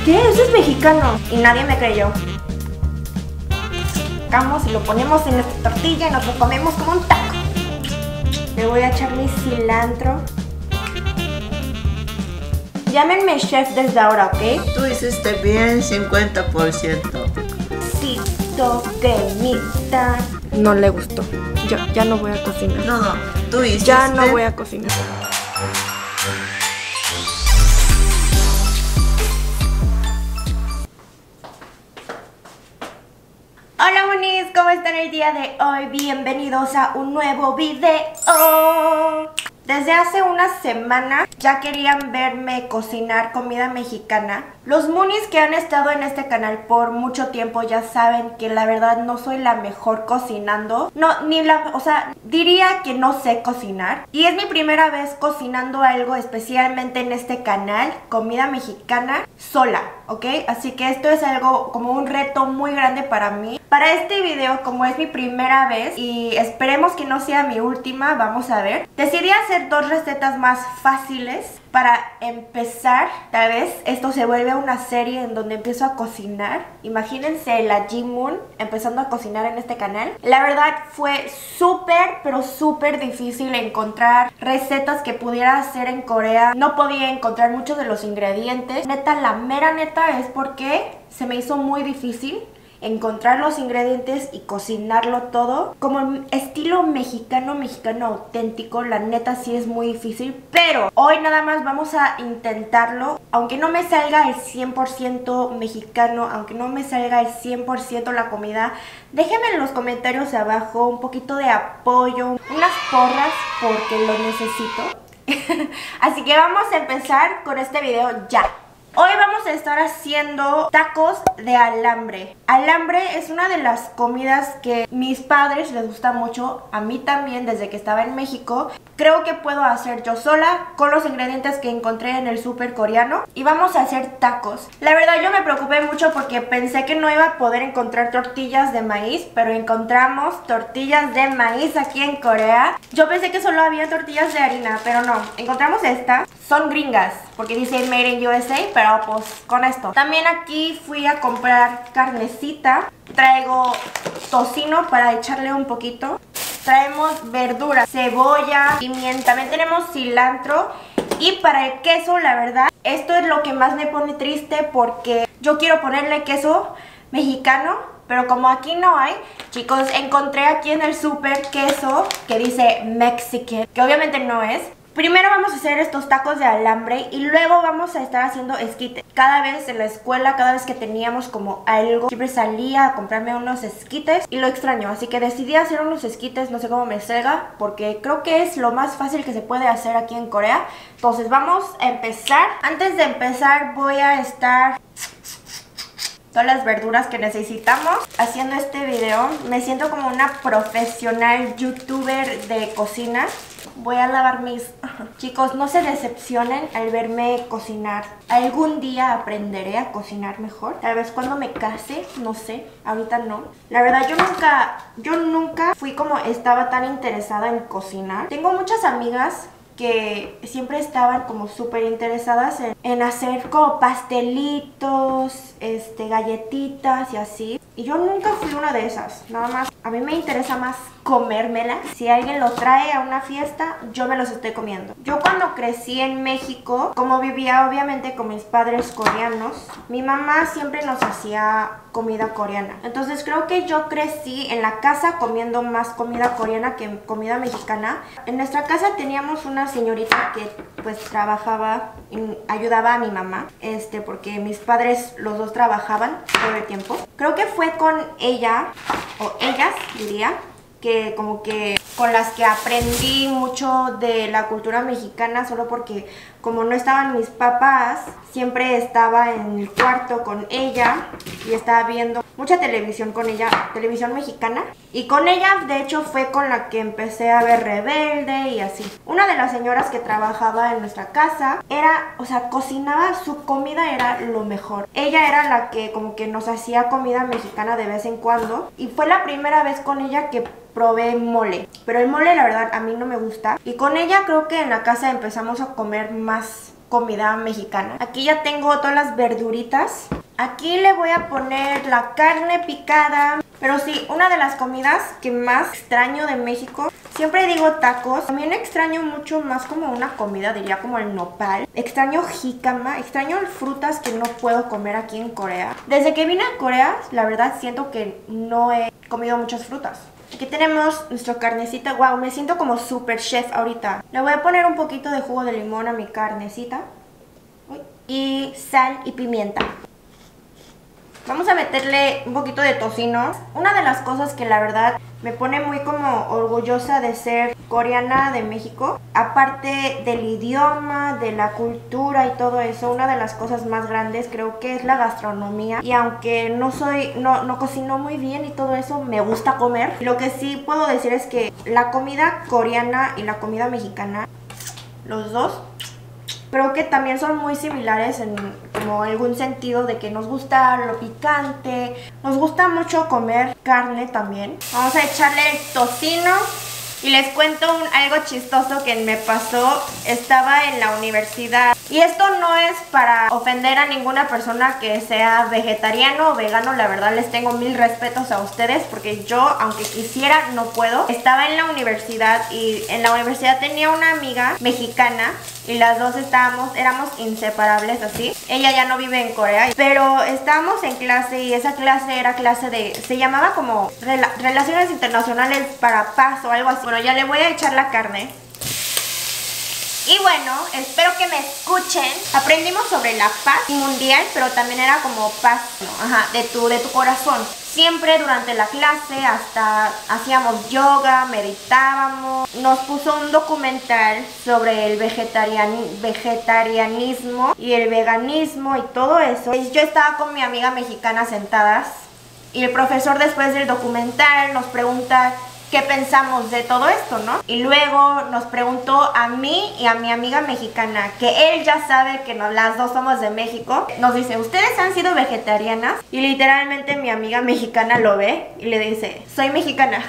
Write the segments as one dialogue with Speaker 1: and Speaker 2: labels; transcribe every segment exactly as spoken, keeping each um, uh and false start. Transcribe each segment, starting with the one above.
Speaker 1: ¿Qué? Eso es mexicano. Y nadie me creyó. Sacamos y lo ponemos en nuestra tortilla y nos lo comemos como un taco. Le voy a echar mi cilantro. Llámenme chef desde ahora, ¿ok?
Speaker 2: Tú hiciste bien cincuenta por ciento.
Speaker 1: Cito cremita. No le gustó. Yo ya no voy a cocinar.
Speaker 2: No, no, tú hiciste.
Speaker 1: Ya no voy a cocinar. Hola monis, ¿cómo están el día de hoy? Bienvenidos a un nuevo video. Desde hace una semana ya querían verme cocinar comida mexicana. Los moonies que han estado en este canal por mucho tiempo ya saben que la verdad no soy la mejor cocinando. No, ni la, o sea, diría que no sé cocinar. Y es mi primera vez cocinando algo especialmente en este canal, comida mexicana, sola, ¿ok? Así que esto es algo como un reto muy grande para mí. Para este video, como es mi primera vez y esperemos que no sea mi última, vamos a ver, decidí hacer dos recetas más fáciles para empezar. Tal vez esto se vuelve una serie en donde empiezo a cocinar. Imagínense la Ji-moon empezando a cocinar en este canal. La verdad fue súper, pero súper difícil encontrar recetas que pudiera hacer en Corea. No podía encontrar muchos de los ingredientes. Neta, la mera neta es porque se me hizo muy difícil encontrar los ingredientes y cocinarlo todo como estilo mexicano, mexicano auténtico. La neta sí es muy difícil, pero hoy nada más vamos a intentarlo. Aunque no me salga el cien por ciento mexicano, aunque no me salga el cien por ciento la comida, déjenme en los comentarios abajo un poquito de apoyo, unas porras, porque lo necesito. Así que vamos a empezar con este video ya. Hoy vamos a estar haciendo tacos de alambre. Alambre es una de las comidas que mis padres les gusta mucho, a mí también desde que estaba en México. Creo que puedo hacer yo sola con los ingredientes que encontré en el súper coreano. Y vamos a hacer tacos. La verdad yo me preocupé mucho porque pensé que no iba a poder encontrar tortillas de maíz, pero encontramos tortillas de maíz aquí en Corea. Yo pensé que solo había tortillas de harina, pero no. Encontramos esta. Son gringas porque dice Made in U S A, pero pues con esto. También aquí fui a comprar carnecita. Traigo tocino para echarle un poquito. Traemos verduras, cebolla, pimienta. También tenemos cilantro. Y para el queso, la verdad, esto es lo que más me pone triste porque yo quiero ponerle queso mexicano, pero como aquí no hay, chicos, encontré aquí en el súper queso que dice Mexican, que obviamente no es. Primero vamos a hacer estos tacos de alambre y luego vamos a estar haciendo esquites. Cada vez en la escuela, cada vez que teníamos como algo, siempre salía a comprarme unos esquites y lo extraño. Así que decidí hacer unos esquites, no sé cómo me salga, porque creo que es lo más fácil que se puede hacer aquí en Corea. Entonces vamos a empezar. Antes de empezar voy a estar todas las verduras que necesitamos haciendo este video. Me siento como una profesional youtuber de cocina. Voy a lavar mis... Chicos, no se decepcionen al verme cocinar. Algún día aprenderé a cocinar mejor. Tal vez cuando me case, no sé. Ahorita no. La verdad, yo nunca... Yo nunca fui como... Estaba tan interesada en cocinar. Tengo muchas amigas que siempre estaban como súper interesadas en, en hacer como pastelitos, este, galletitas y así. Y yo nunca fui una de esas. Nada más, a mí me interesa más comérmela. Si alguien lo trae a una fiesta, yo me los estoy comiendo. Yo cuando crecí en México, como vivía obviamente con mis padres coreanos, mi mamá siempre nos hacía comida coreana. Entonces creo que yo crecí en la casa comiendo más comida coreana que comida mexicana. En nuestra casa teníamos una señorita que pues trabajaba, y ayudaba a mi mamá, este, porque mis padres los dos trabajaban todo el tiempo. Creo que fue con ella, o ellas diría, que como que con las que aprendí mucho de la cultura mexicana, solo porque como no estaban mis papás, siempre estaba en el cuarto con ella y estaba viendo mucha televisión con ella, televisión mexicana. Y con ella, de hecho, fue con la que empecé a ver Rebelde y así. Una de las señoras que trabajaba en nuestra casa era, o sea, cocinaba, su comida era lo mejor. Ella era la que como que nos hacía comida mexicana de vez en cuando. Y fue la primera vez con ella que probé mole, pero el mole la verdad a mí no me gusta. Y con ella creo que en la casa empezamos a comer más comida mexicana. Aquí ya tengo todas las verduritas. Aquí le voy a poner la carne picada. Pero sí, una de las comidas que más extraño de México, siempre digo tacos. También extraño mucho más como una comida, diría como el nopal. Extraño jícama, extraño frutas que no puedo comer aquí en Corea. Desde que vine a Corea, la verdad siento que no he comido muchas frutas. Aquí tenemos nuestra carnecita. Wow, me siento como super chef ahorita. Le voy a poner un poquito de jugo de limón a mi carnecita. Uy. Y sal y pimienta. Vamos a meterle un poquito de tocino. Una de las cosas que la verdad me pone muy como orgullosa de ser coreana de México, aparte del idioma, de la cultura y todo eso, una de las cosas más grandes creo que es la gastronomía. Y aunque no soy, no, no cocino muy bien y todo eso, me gusta comer. Lo que sí puedo decir es que la comida coreana y la comida mexicana, los dos, creo que también son muy similares en como algún sentido de que nos gusta lo picante, nos gusta mucho comer carne también. Vamos a echarle el tocino y les cuento un, algo chistoso que me pasó. Estaba en la universidad y esto no es para ofender a ninguna persona que sea vegetariano o vegano. La verdad les tengo mil respetos a ustedes porque yo, aunque quisiera, no puedo. Estaba en la universidad y en la universidad tenía una amiga mexicana y las dos estábamos, éramos inseparables así. Ella ya no vive en Corea, pero estábamos en clase y esa clase era clase de, se llamaba como Rela, Relaciones Internacionales para Paz o algo así. Bueno, ya le voy a echar la carne. Y bueno, espero que me escuchen. Aprendimos sobre la paz mundial, pero también era como paz, ¿no? Ajá, de tu, de tu corazón. Siempre durante la clase hasta hacíamos yoga, meditábamos. Nos puso un documental sobre el vegetarian, vegetarianismo y el veganismo y todo eso. Yo estaba con mi amiga mexicana sentadas y el profesor después del documental nos pregunta qué pensamos de todo esto, ¿no? Y luego nos preguntó a mí y a mi amiga mexicana, que él ya sabe que no, las dos somos de México. Nos dice, ¿ustedes han sido vegetarianas? Y literalmente mi amiga mexicana lo ve y le dice, soy mexicana.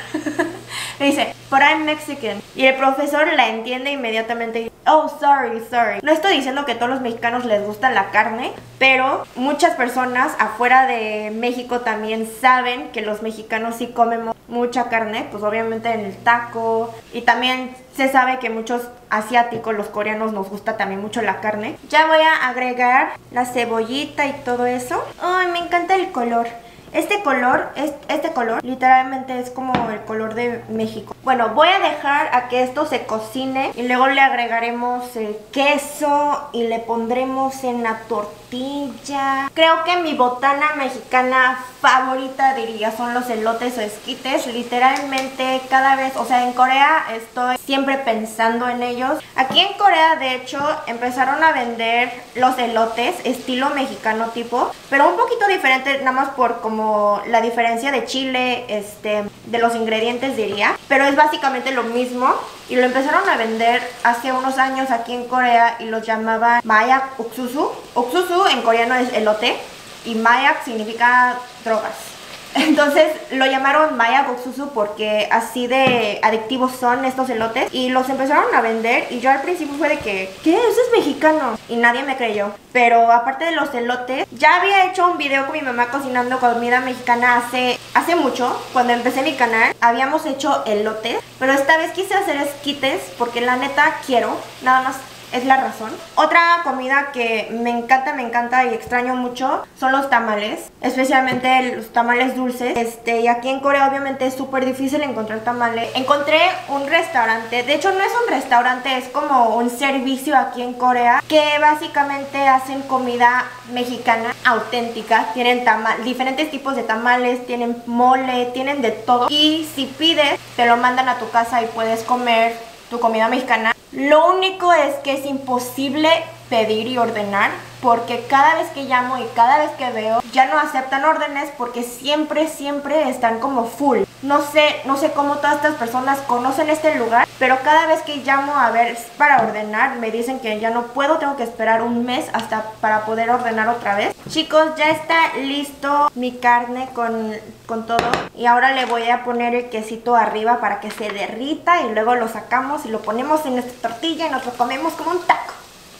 Speaker 1: Le dice, but I'm Mexican. Y el profesor la entiende inmediatamente. Oh, sorry, sorry. No estoy diciendo que a todos los mexicanos les gusta la carne, pero muchas personas afuera de México también saben que los mexicanos sí comemos mucha carne, pues obviamente en el taco. Y también se sabe que muchos asiáticos, los coreanos, nos gusta también mucho la carne. Ya voy a agregar la cebollita y todo eso. Ay, me encanta el color. Este color, este color, literalmente es como el color de México. Bueno, voy a dejar a que esto se cocine y luego le agregaremos el queso y le pondremos en la tortilla. Creo que mi botana mexicana favorita, diría, son los elotes o esquites. Literalmente cada vez, o sea, en Corea estoy siempre pensando en ellos. Aquí en Corea, de hecho, empezaron a vender los elotes estilo mexicano tipo, pero un poquito diferente, nada más por como la diferencia de chile, este, de los ingredientes diría, pero es básicamente lo mismo y lo empezaron a vender hace unos años aquí en Corea y los llamaban mayak ук수수. Ук수수 en coreano es elote y mayak significa drogas. Entonces lo llamaron mayak ук수수 porque así de adictivos son estos elotes y los empezaron a vender y yo al principio fue de que, ¿qué? Eso es mexicano y nadie me creyó. Pero aparte de los elotes, ya había hecho un video con mi mamá cocinando comida mexicana hace, hace mucho. Cuando empecé mi canal habíamos hecho elotes, pero esta vez quise hacer esquites porque la neta quiero, nada más. Es la razón. Otra comida que me encanta, me encanta y extraño mucho son los tamales, especialmente los tamales dulces. Este, y aquí en Corea obviamente es súper difícil encontrar tamales. Encontré un restaurante, de hecho no es un restaurante, es como un servicio aquí en Corea que básicamente hacen comida mexicana auténtica. Tienen tamal, diferentes tipos de tamales, tienen mole, tienen de todo. Y si pides, te lo mandan a tu casa y puedes comer tu comida mexicana. Lo único es que es imposible pedir y ordenar porque cada vez que llamo y cada vez que veo ya no aceptan órdenes porque siempre, siempre están como full. No sé, no sé cómo todas estas personas conocen este lugar, pero cada vez que llamo a ver para ordenar me dicen que ya no puedo, tengo que esperar un mes hasta para poder ordenar otra vez. Chicos, ya está listo mi carne con, con todo y ahora le voy a poner el quesito arriba para que se derrita y luego lo sacamos y lo ponemos en nuestra tortilla y nos lo comemos como un taco.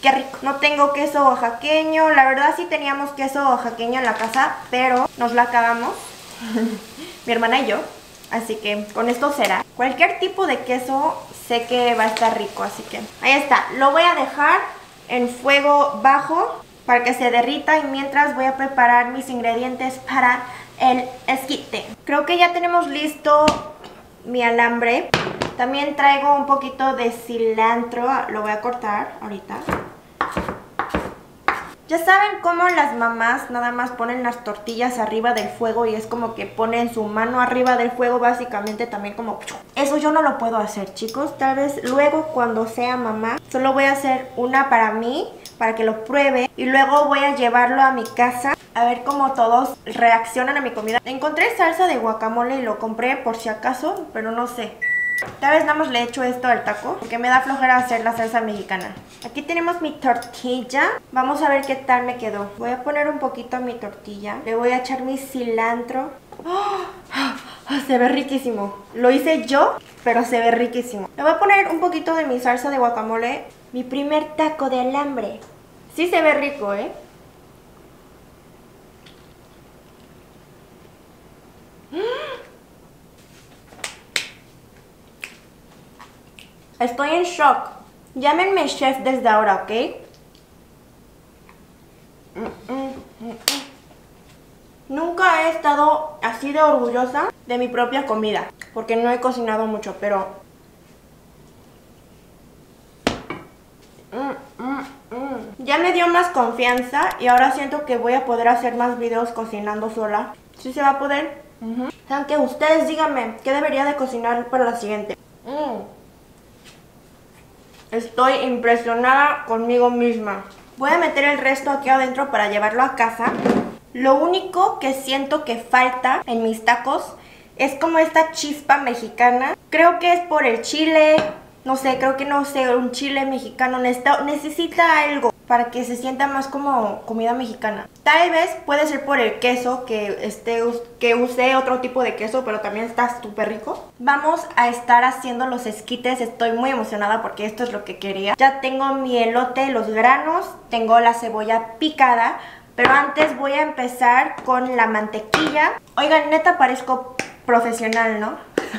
Speaker 1: Qué rico. No tengo queso oaxaqueño. La verdad sí teníamos queso oaxaqueño en la casa, pero nos lo acabamos. Mi hermana y yo. Así que con esto será. Cualquier tipo de queso sé que va a estar rico, así que ahí está. Lo voy a dejar en fuego bajo para que se derrita y mientras voy a preparar mis ingredientes para el esquite. Creo que ya tenemos listo mi alambre. También traigo un poquito de cilantro. Lo voy a cortar ahorita. Ya saben cómo las mamás nada más ponen las tortillas arriba del fuego y es como que ponen su mano arriba del fuego básicamente también como... Eso yo no lo puedo hacer, chicos. Tal vez luego cuando sea mamá solo voy a hacer una para mí, para que lo pruebe y luego voy a llevarlo a mi casa a ver cómo todos reaccionan a mi comida. Encontré salsa de guacamole y lo compré por si acaso, pero no sé. Tal vez nada más le echo esto al taco porque me da flojera hacer la salsa mexicana. Aquí tenemos mi tortilla. Vamos a ver qué tal me quedó. Voy a poner un poquito a mi tortilla. Le voy a echar mi cilantro. ¡Oh! ¡Oh! Se ve riquísimo. Lo hice yo, pero se ve riquísimo. Le voy a poner un poquito de mi salsa de guacamole. Mi primer taco de alambre. Sí se ve rico, ¿eh? Estoy en shock. Llámenme chef desde ahora, ¿ok? Mm, mm, mm, mm. Nunca he estado así de orgullosa de mi propia comida, porque no he cocinado mucho, pero... Mm, mm, mm. Ya me dio más confianza y ahora siento que voy a poder hacer más videos cocinando sola. ¿Sí se va a poder? Uh-huh. Aunque ustedes díganme qué debería de cocinar para la siguiente. Mm. Estoy impresionada conmigo misma. Voy a meter el resto aquí adentro para llevarlo a casa. Lo único que siento que falta en mis tacos es como esta chispa mexicana. Creo que es por el chile. No sé, creo que no sé, un chile mexicano necesita, necesita algo para que se sienta más como comida mexicana. Tal vez puede ser por el queso, que, este, que usé otro tipo de queso, pero también está súper rico. Vamos a estar haciendo los esquites, estoy muy emocionada porque esto es lo que quería. Ya tengo mi elote, los granos, tengo la cebolla picada, pero antes voy a empezar con la mantequilla. Oigan, neta parezco profesional, ¿no?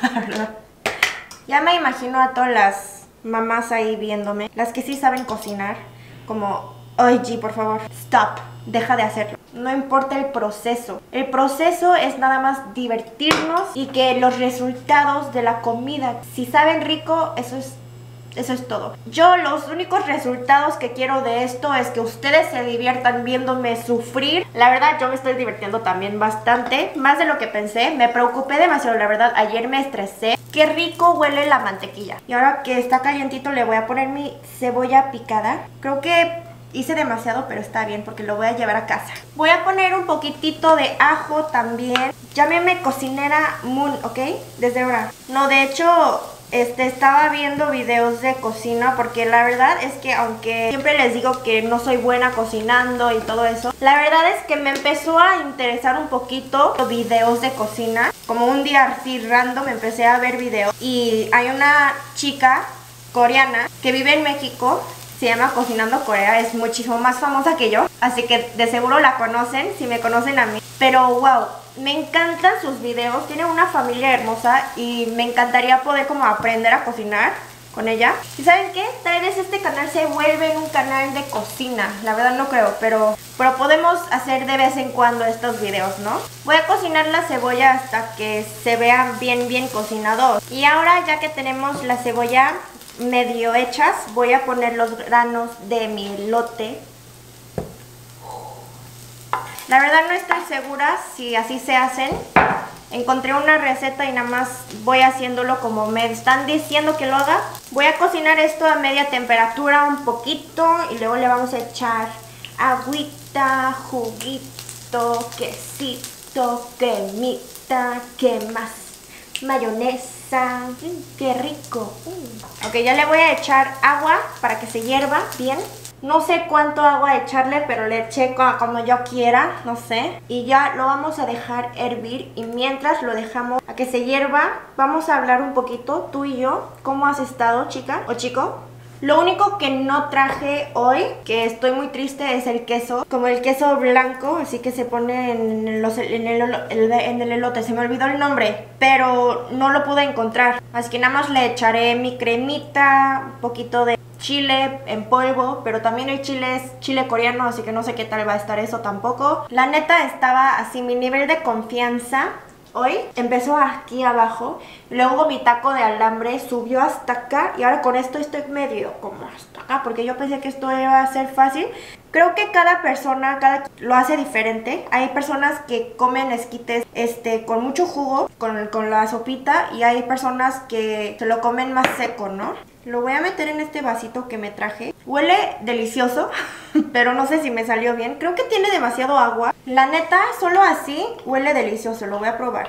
Speaker 1: Ya me imagino a todas las mamás ahí viéndome, las que sí saben cocinar, como, oye, por favor, stop, deja de hacerlo. No importa el proceso, el proceso es nada más divertirnos y que los resultados de la comida, si saben rico, eso es, eso es todo. Yo los únicos resultados que quiero de esto es que ustedes se diviertan viéndome sufrir. La verdad yo me estoy divirtiendo también bastante, más de lo que pensé, me preocupé demasiado, la verdad, ayer me estresé. Qué rico huele la mantequilla. Y ahora que está calientito le voy a poner mi cebolla picada. Creo que hice demasiado, pero está bien porque lo voy a llevar a casa. Voy a poner un poquitito de ajo también. Llámeme cocinera Moon, ¿ok? Desde ahora. No, de hecho, este, estaba viendo videos de cocina porque la verdad es que aunque siempre les digo que no soy buena cocinando y todo eso, la verdad es que me empezó a interesar un poquito los videos de cocina. Como un día así random empecé a ver videos y hay una chica coreana que vive en México, se llama Cocinando Corea, es muchísimo más famosa que yo, así que de seguro la conocen si me conocen a mí. Pero wow, me encantan sus videos, tiene una familia hermosa y me encantaría poder como aprender a cocinar con ella. ¿Y saben qué? Tal vez este canal se vuelve un canal de cocina, la verdad no creo, pero, pero podemos hacer de vez en cuando estos videos, ¿no? Voy a cocinar la cebolla hasta que se vea bien bien cocinado. Y ahora ya que tenemos la cebolla medio hechas, voy a poner los granos de mi elote. La verdad no estoy segura si así se hacen. Encontré una receta y nada más voy haciéndolo como me están diciendo que lo haga. Voy a cocinar esto a media temperatura un poquito y luego le vamos a echar agüita, juguito, quesito, cremita, ¿qué más? Mayonesa. Mm, ¡qué rico! Mm. Ok, ya le voy a echar agua para que se hierva bien. No sé cuánto agua echarle, pero le eché como yo quiera, no sé. Y ya lo vamos a dejar hervir y mientras lo dejamos a que se hierva, vamos a hablar un poquito, tú y yo. ¿Cómo has estado, chica o chico? Lo único que no traje hoy, que estoy muy triste, es el queso. Como el queso blanco, así que se pone en, los, en, el, el, en el elote. Se me olvidó el nombre, pero no lo pude encontrar. Así que nada más le echaré mi cremita, un poquito de chile en polvo, pero también el chile es chile coreano, así que no sé qué tal va a estar eso tampoco. La neta estaba así, mi nivel de confianza hoy empezó aquí abajo, luego mi taco de alambre subió hasta acá y ahora con esto estoy medio como hasta acá, porque yo pensé que esto iba a ser fácil. Creo que cada persona cada lo hace diferente. Hay personas que comen esquites este, con mucho jugo, con, con la sopita, y hay personas que se lo comen más seco, ¿no? Lo voy a meter en este vasito que me traje. Huele delicioso, pero no sé si me salió bien. Creo que tiene demasiado agua. La neta, solo así huele delicioso. Lo voy a probar.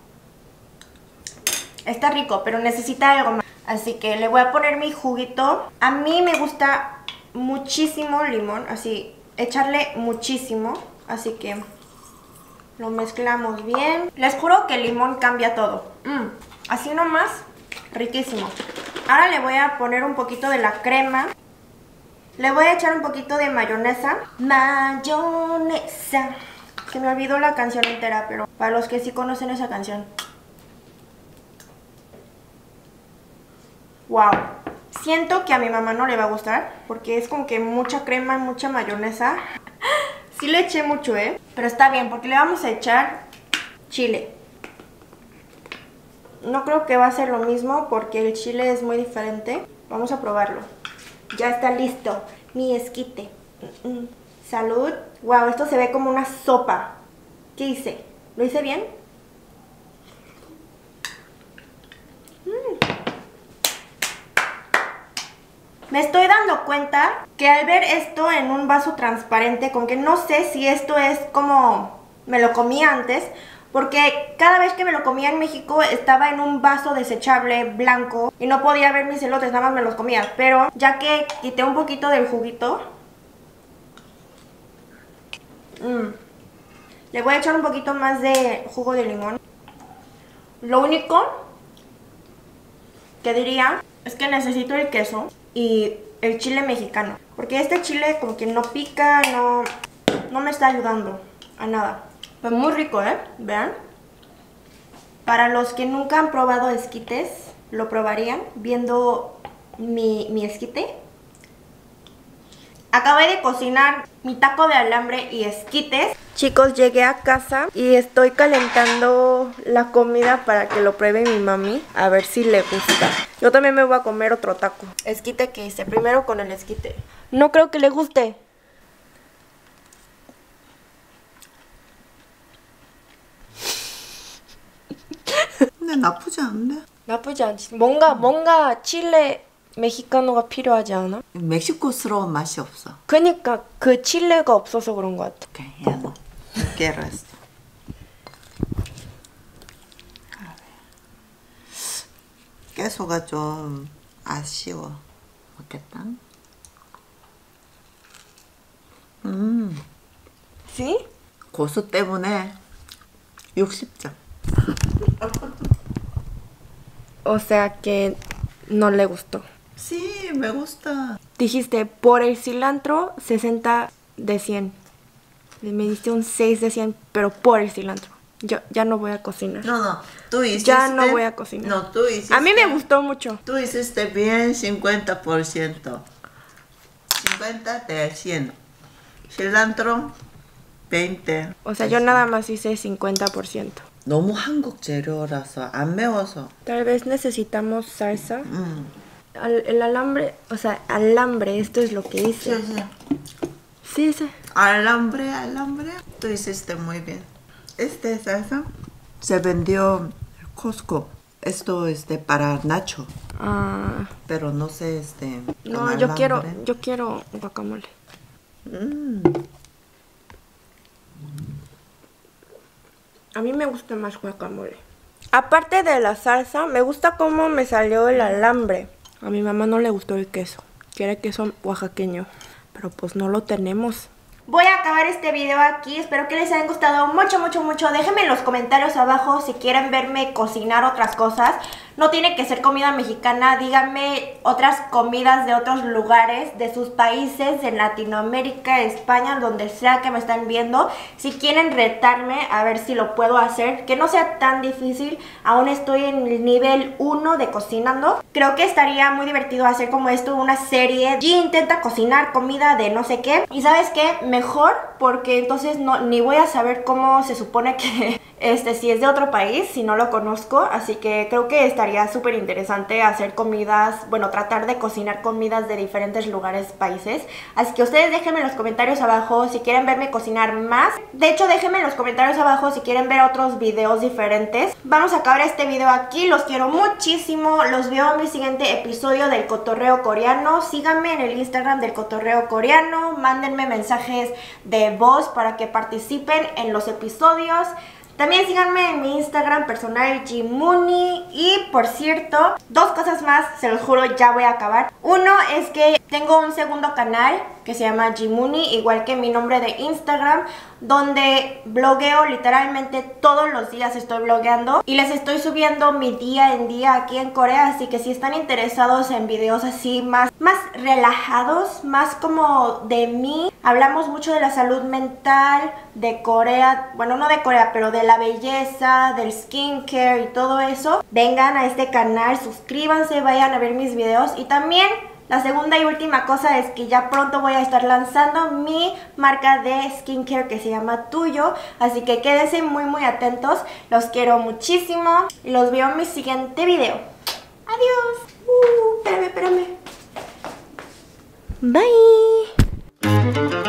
Speaker 1: Está rico, pero necesita algo más. Así que le voy a poner mi juguito. A mí me gusta muchísimo limón, así, echarle muchísimo. Así que lo mezclamos bien. Les juro que el limón cambia todo. Mm, así nomás, riquísimo. Ahora le voy a poner un poquito de la crema. Le voy a echar un poquito de mayonesa. Mayonesa. Se me olvidó la canción entera, pero para los que sí conocen esa canción. Wow. Siento que a mi mamá no le va a gustar, porque es como que mucha crema y mucha mayonesa. Sí le eché mucho, ¿eh? Pero está bien, porque le vamos a echar chile. No creo que va a ser lo mismo porque el chile es muy diferente. Vamos a probarlo. Ya está listo mi esquite. Salud. Wow, esto se ve como una sopa. ¿Qué hice? ¿Lo hice bien? Mm. Me estoy dando cuenta que al ver esto en un vaso transparente, como que no sé si esto es como me lo comí antes, porque cada vez que me lo comía en México estaba en un vaso desechable blanco y no podía ver mis elotes, nada más me los comía. Pero ya que quité un poquito del juguito, mmm, le voy a echar un poquito más de jugo de limón. Lo único que diría es que necesito el queso y el chile mexicano, porque este chile como que no pica, no, no me está ayudando a nada. Pues muy rico, ¿eh? Vean. Para los que nunca han probado esquites, lo probarían viendo mi, mi esquite. Acabé de cocinar mi taco de alambre y esquites. Chicos, llegué a casa y estoy calentando la comida para que lo pruebe mi mami. A ver si le gusta. Yo también me voy a comer otro taco. Esquite que hice, primero con el esquite. No creo que le guste.
Speaker 2: 근데 나쁘지 않은데?
Speaker 1: 나쁘지 않지. 뭔가 뭔가 칠레 메xi카노가 필요하지 않아?
Speaker 2: 멕시코스러운 맛이 없어.
Speaker 1: 그니까 그 칠레가 없어서 그런 것 같아.
Speaker 2: 오케이, ya no. Quiero esto. 깨소가 좀 아쉬워. 먹겠다. 음.
Speaker 1: ¿Sí?
Speaker 2: 고수 때문에 육십 점.
Speaker 1: O sea que no le gustó.
Speaker 2: Sí, me gusta.
Speaker 1: Dijiste, por el cilantro, sesenta de cien. Me diste un seis de cien, pero por el cilantro. Yo ya no voy a cocinar.
Speaker 2: No, no, tú hiciste...
Speaker 1: Ya no voy a cocinar.
Speaker 2: No, tú hiciste...
Speaker 1: A mí me gustó mucho.
Speaker 2: Tú hiciste bien cincuenta por ciento. cincuenta de cien. cilantro, veinte.
Speaker 1: O sea, yo nada más hice cincuenta por ciento.
Speaker 2: 너무 한국 재료라서 안 매워서.
Speaker 1: Tal vez necesitamos salsa.
Speaker 2: 음.
Speaker 1: Al, el alambre, o sea, alambre, esto es lo que hice.
Speaker 2: Sí, sí.
Speaker 1: Sí, sí.
Speaker 2: Alambre, alambre. Tú hiciste muy bien. Este salsa se vendió en Costco. Esto es de para nacho.
Speaker 1: Ah,
Speaker 2: Pero no sé, este...
Speaker 1: no,
Speaker 2: con
Speaker 1: yo quiero,
Speaker 2: alambre.
Speaker 1: yo quiero guacamole.
Speaker 2: Mm.
Speaker 1: A mí me gusta más guacamole. Aparte de la salsa, me gusta cómo me salió el alambre. A mi mamá no le gustó el queso. Quiere queso oaxaqueño. Pero pues no lo tenemos. Voy a acabar este video aquí. Espero que les haya gustado mucho, mucho, mucho. Déjenme en los comentarios abajo si quieren verme cocinar otras cosas. No tiene que ser comida mexicana, díganme otras comidas de otros lugares, de sus países, en Latinoamérica, España, donde sea que me están viendo. Si quieren retarme, a ver si lo puedo hacer, que no sea tan difícil. Aún estoy en el nivel uno de cocinando. Creo que estaría muy divertido hacer como esto, una serie. G intenta cocinar comida de no sé qué. Y ¿sabes qué? Mejor, porque entonces no, ni voy a saber cómo se supone que, este, si es de otro país, si no lo conozco. Así que creo que estaría súper interesante hacer comidas, bueno, tratar de cocinar comidas de diferentes lugares, países. Así que ustedes déjenme en los comentarios abajo si quieren verme cocinar más. De hecho, déjenme en los comentarios abajo si quieren ver otros videos diferentes. Vamos a acabar este video aquí, los quiero muchísimo. Los veo en mi siguiente episodio del Cotorreo Coreano. Síganme en el Instagram del Cotorreo Coreano, mándenme mensajes de voz para que participen en los episodios. También síganme en mi Instagram personal, Gmuni. Y por cierto, dos cosas más, se los juro, ya voy a acabar. Uno es que tengo un segundo canal que se llama Gmuni, igual que mi nombre de Instagram, donde blogueo literalmente todos los días, estoy blogueando y les estoy subiendo mi día en día aquí en Corea. Así que si están interesados en videos así más, más relajados, más como de mí, hablamos mucho de la salud mental de Corea, bueno, no de Corea, pero de la belleza, del skincare y todo eso, vengan a este canal, suscríbanse, vayan a ver mis videos. Y también la segunda y última cosa es que ya pronto voy a estar lanzando mi marca de skincare que se llama Tuyo. Así que quédense muy muy atentos. Los quiero muchísimo y los veo en mi siguiente video. Adiós. Uh, espérame, espérame. Bye.